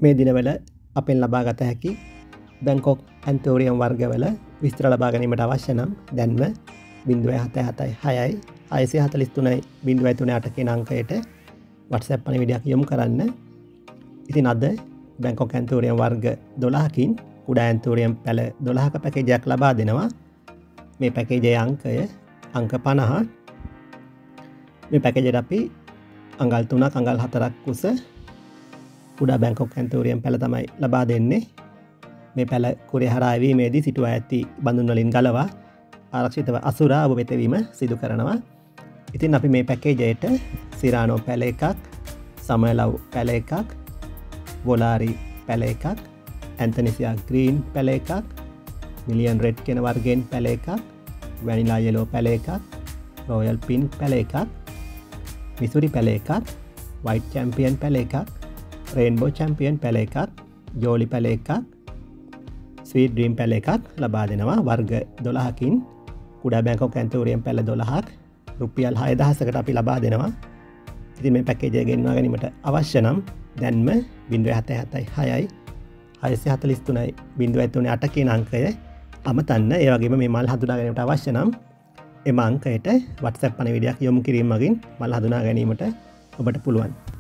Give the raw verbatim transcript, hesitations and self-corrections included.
මේ දිනවල අපෙන් ලබා ගත හැකි Bankok Anthurium වර්ගවල විස්තර ලබා ගැනීමට අවශ්‍ය නම් දැන්ම zero seven seven six හයසිය හතළිස් තුනයි zero තුන අට කියන අංකයට WhatsApp පණිවිඩයක් යොමු කරන්න. ඉතින් අද Bankok Anthurium වර්ග දොළහකින් කුඩා Anthurium පැල දොළහක පැකේජයක් ලබා දෙනවා. මේ පැකේජයේ අංකය අංක පනහ. මේ පැකේජයට අපි අඟල් තුනක් අඟල් හතරක් කුස කුඩා Bankok Anthurium පැල තමයි ලබා දෙන්නේ. මේ පැල කුරේ හරහා ඇවීමේදී සිටුවා ඇති බඳුන් වලින් ගලවා ආරක්ෂිතව අසුරා ඔබ වෙතවීම සිදු කරනවා. ඉතින් අපි මේ පැකේජයට සිරානෝ පැල එකක්, සමලව් පැල එකක්, වොලාරි පැල එකක්, ඇන්තනිසියා ග්‍රීන් පැල එකක්, මිලියන් රෙඩ් කියන වර්ගයෙන් පැල එකක්, වැනිලා යෙලෝ පැල එකක්, රොයල් පින්ක් පැල එකක්, මිසුරි පැල එකක්, වයිට් චැම්පියන් පැල එකක්, රේන්බෝ චැම්පියන් පැල එකක්, ජෝලි පැල එකක්, ස්වීට් ඩ්‍රීම් පැල එකක් ලබා දෙනවා. වර්ග දොළහකින් කුඩා Bankok Anthurium පැල දොළහක් රුපියල් හය දහසකට අපි ලබා දෙනවා. ඉතින් මේ පැකේජය ගෙන්වා ගැනීමට අවශ්‍ය නම් දැන්ම zero seven seven six හයසිය හතළිස් තුනයි zero තුන අට කියන අංකය අමතන්න. ඒ වගේම මේ මල් හඳුනා ගැනීමට අවශ්‍ය නම් එම අංකයට WhatsApp පණිවිඩයක් යොමු කිරීම මගින් මල් හඳුනා ගැනීමට ඔබට පුළුවන්.